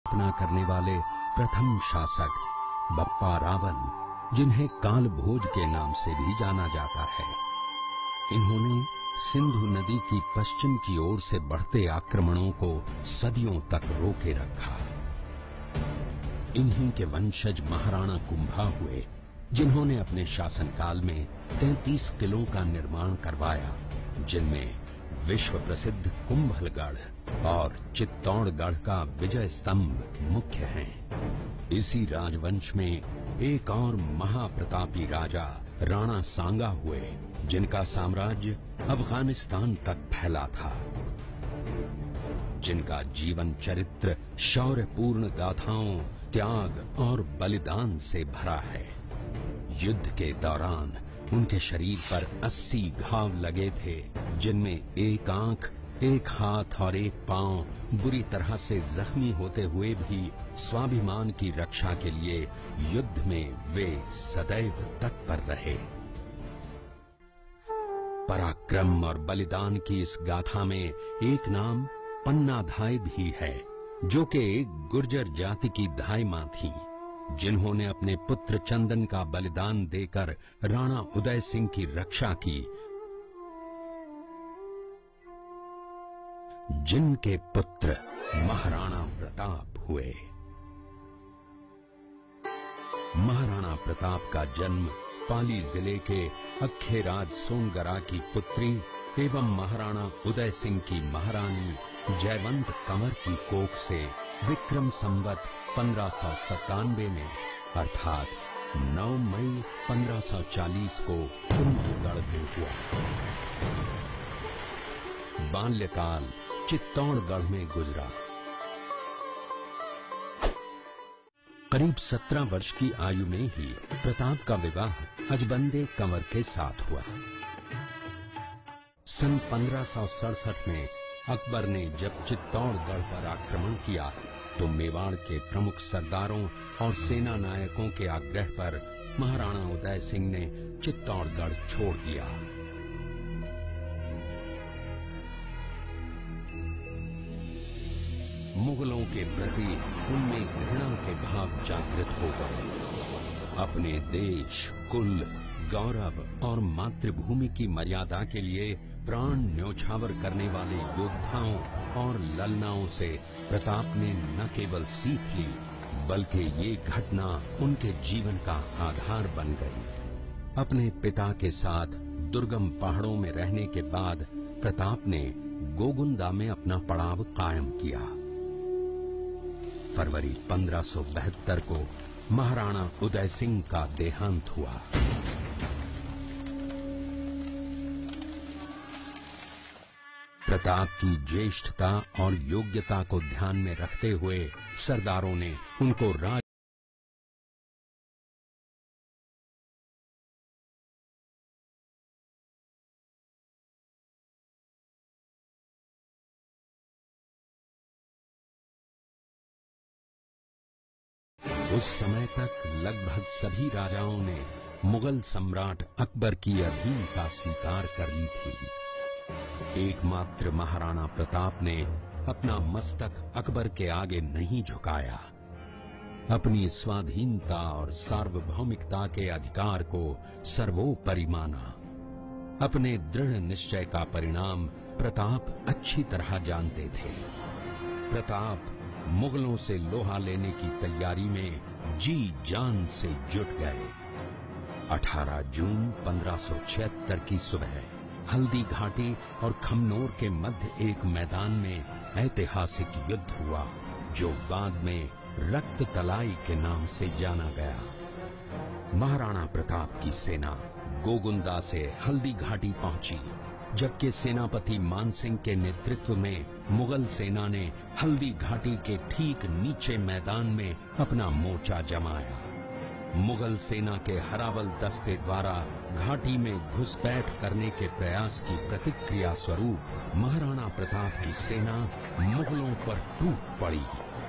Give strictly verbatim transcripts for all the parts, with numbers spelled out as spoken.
स्थापना करने वाले प्रथम शासक बप्पा रावल, जिन्हें कालभोज के नाम से भी जाना जाता है। इन्होंने सिंधु नदी की पश्चिम की ओर से बढ़ते आक्रमणों को सदियों तक रोके रखा। इन्हीं के वंशज महाराणा कुंभा हुए, जिन्होंने अपने शासनकाल में तैंतीस किलों का निर्माण करवाया, जिनमें विश्व प्रसिद्ध कुंभलगढ़ और चित्तौड़गढ़ का विजय स्तंभ मुख्य हैं। इसी राजवंश में एक और महाप्रतापी राजा राणा सांगा हुए, जिनका साम्राज्य अफगानिस्तान तक फैला था, जिनका जीवन चरित्र शौर्यपूर्ण गाथाओं, त्याग और बलिदान से भरा है। युद्ध के दौरान उनके शरीर पर अस्सी घाव लगे थे, जिनमें एक आंख, एक हाथ और एक पांव बुरी तरह से जख्मी होते हुए भी स्वाभिमान की रक्षा के लिए युद्ध में वे सदैव तत्पर रहे। पराक्रम और बलिदान की इस गाथा में एक नाम पन्नाधाय भी है, जो कि एक गुर्जर जाति की धाय मां थी, जिन्होंने अपने पुत्र चंदन का बलिदान देकर राणा उदय सिंह की रक्षा की, जिनके पुत्र महाराणा प्रताप हुए। महाराणा प्रताप का जन्म पाली जिले के अखेराज सोनगरा की पुत्री एवं महाराणा उदय सिंह की महारानी जयवंत कंवर की कोख से विक्रम संवत पंद्रह सौ सत्तानवे में अर्थात नौ मई पंद्रह सौ चालीस को कुंभलगढ़ में हुआ। बाल्यकाल चित्तौड़गढ़ में गुजरा। करीब सत्रह वर्ष की आयु में ही प्रताप का विवाह अजबंदे कंवर के साथ हुआ। सन पंद्रह सौ सड़सठ में अकबर ने जब चित्तौड़गढ़ पर आक्रमण किया, तो मेवाड़ के प्रमुख सरदारों और सेना नायकों के आग्रह पर महाराणा उदय सिंह ने चित्तौड़गढ़ छोड़ दिया। मुगलों के प्रति उनमें घृणा के भाव जागृत हो गए। अपने देश, कुल, गौरव और मातृभूमि की मर्यादा के लिए प्राण न्योछावर करने वाले योद्धाओं और ललनाओं से प्रताप ने न केवल सीख ली, बल्कि ये घटना उनके जीवन का आधार बन गई। अपने पिता के साथ दुर्गम पहाड़ों में रहने के बाद प्रताप ने गोगुंदा में अपना पड़ाव कायम किया। फरवरी पंद्रह सौ बहत्तर को महाराणा उदय सिंह का देहांत हुआ। प्रताप की ज्येष्ठता और योग्यता को ध्यान में रखते हुए सरदारों ने उनको राज उस समय तक लगभग सभी राजाओं ने मुगल सम्राट अकबर की अधीनता स्वीकार कर ली थी। एकमात्र महाराणा प्रताप ने अपना मस्तक अकबर के आगे नहीं झुकाया। अपनी स्वाधीनता और सार्वभौमिकता के अधिकार को सर्वोपरि माना। अपने दृढ़ निश्चय का परिणाम प्रताप अच्छी तरह जानते थे। प्रताप मुगलों से लोहा लेने की तैयारी में जी जान से जुट गए। अठारह जून पंद्रह सौ छिहत्तर की सुबह हल्दी घाटी और खमनोर के मध्य एक मैदान में ऐतिहासिक युद्ध हुआ, जो बाद में रक्त तलाई के नाम से जाना गया। महाराणा प्रताप की सेना गोगुंदा से हल्दी घाटी पहुंची, जबकि सेनापति मानसिंह के नेतृत्व में मुगल सेना ने हल्दी घाटी के ठीक नीचे मैदान में अपना मोर्चा जमाया। मुगल सेना के हरावल दस्ते द्वारा घाटी में घुसपैठ करने के प्रयास की प्रतिक्रिया स्वरूप महाराणा प्रताप की सेना मुगलों पर टूट पड़ी।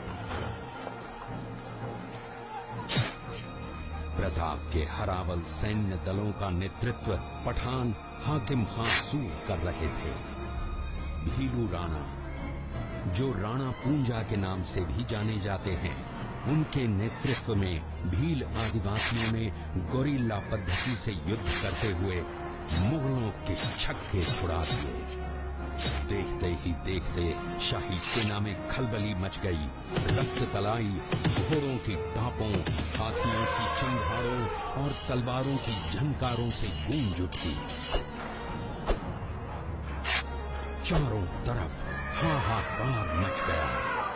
प्रताप के हरावल सैन्य दलों का नेतृत्व पठान हाकिम खां सूर कर रहे थे। भीलू राणा, जो राणा पूंजा के नाम से भी जाने जाते हैं, उनके नेतृत्व में भील आदिवासियों ने गोरिल्ला पद्धति से युद्ध करते हुए मुगलों के छक्के छुड़ा दिए। देखते ही देखते शाही सेना में खलबली मच गई। रक्त तलाई, घोड़ों की टापों, हाथियों की चंघारों और तलवारों की झंकारों से गूंज उठी। चारों तरफ हाहाकार मच गया।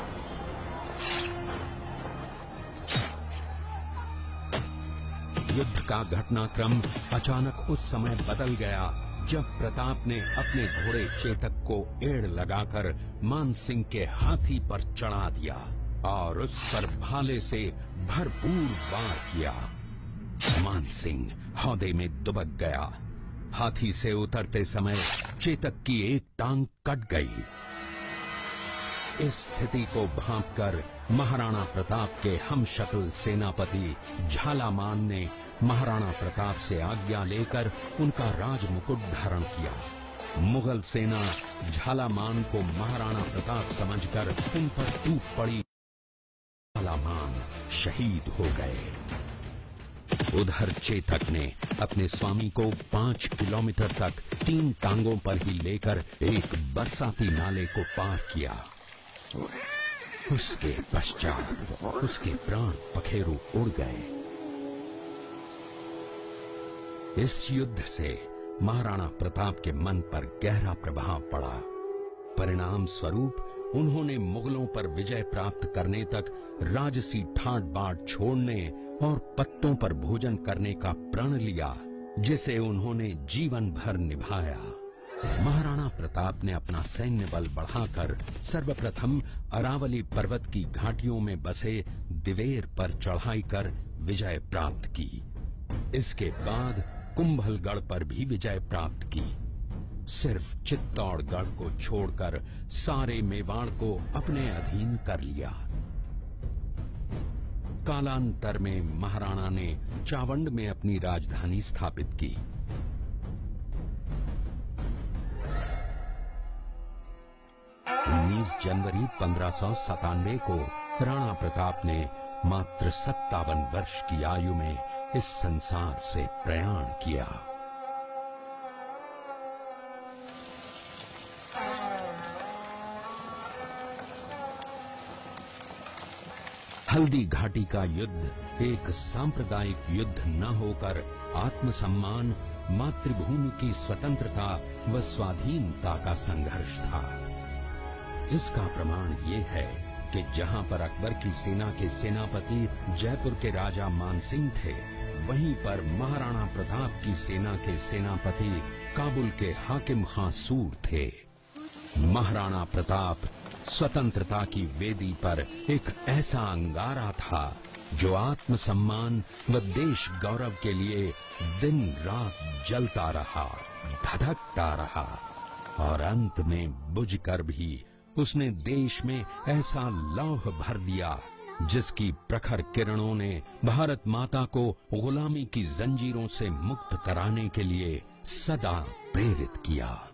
युद्ध का घटनाक्रम अचानक उस समय बदल गया जब प्रताप ने अपने घोड़े चेतक को एड़ लगाकर मानसिंह के हाथी पर चढ़ा दिया और उस पर भाले से भरपूर वार किया। मानसिंह हौदे में दुबक गया। हाथी से उतरते समय चेतक की एक टांग कट गई। इस स्थिति को भांपकर महाराणा प्रताप के हमशक्ल सेनापति झालामान ने महाराणा प्रताप से आज्ञा लेकर उनका राजमुकुट धारण किया। मुगल सेना झालामान को महाराणा प्रताप समझकर उन पर टूट पड़ी। झालामान शहीद हो गए। उधर चेतक ने अपने स्वामी को पांच किलोमीटर तक तीन टांगों पर ही लेकर एक बरसाती नाले को पार किया। उसके पश्चात उसके प्राण पखेरु उड़ गए। इस युद्ध से महाराणा प्रताप के मन पर गहरा प्रभाव पड़ा। परिणाम स्वरूप उन्होंने मुगलों पर विजय प्राप्त करने तक राजसी ठाट बाट छोड़ने और पत्तों पर भोजन करने का प्रण लिया, जिसे उन्होंने जीवन भर निभाया। महाराणा प्रताप ने अपना सैन्य बल बढ़ाकर सर्वप्रथम अरावली पर्वत की घाटियों में बसे दिवेर पर चढ़ाई कर विजय प्राप्त की। इसके बाद कुंभलगढ़ पर भी विजय प्राप्त की। सिर्फ चित्तौड़गढ़ को छोड़कर सारे मेवाड़ को अपने अधीन कर लिया। कालांतर में महाराणा ने चावंड में अपनी राजधानी स्थापित की। उन्नीस जनवरी पंद्रह सौ सतानवे को राणा प्रताप ने मात्र सत्तावन वर्ष की आयु में इस संसार से प्रयाण किया। हल्दी घाटी का युद्ध एक सांप्रदायिक युद्ध न होकर आत्मसम्मान, मातृभूमि की स्वतंत्रता व स्वाधीनता का संघर्ष था। इसका प्रमाण ये है कि जहां पर अकबर की सेना के सेनापति जयपुर के राजा मानसिंह थे, वहीं पर महाराणा प्रताप की सेना के सेनापति काबुल के हाकिम खां सूर थे। महाराणा प्रताप स्वतंत्रता की वेदी पर एक ऐसा अंगारा था जो आत्मसम्मान व देश गौरव के लिए दिन रात जलता रहा, धधकता रहा और अंत में बुझकर भी उसने देश में ऐसा लौह भर दिया जिसकी प्रखर किरणों ने भारत माता को गुलामी की जंजीरों से मुक्त कराने के लिए सदा प्रेरित किया।